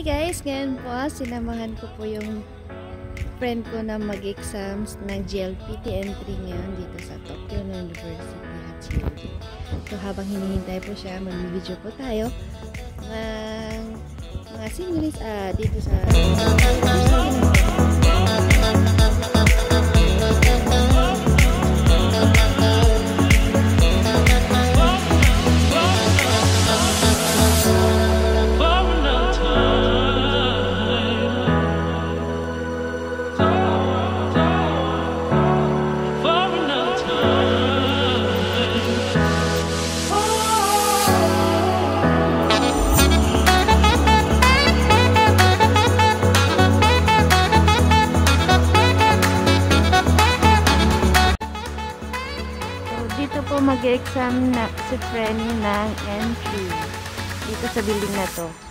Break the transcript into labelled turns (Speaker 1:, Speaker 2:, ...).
Speaker 1: guys, ngayon po sinamahan ko po yung friend ko na mag-exams ng JLPT entry ngayon dito sa Tokyo University of Hachioji. So habang hinihintay po siya, mag-video po tayo ng mga sceneries dito sa dito po mag-exam na si friend ng entry dito sa building na to.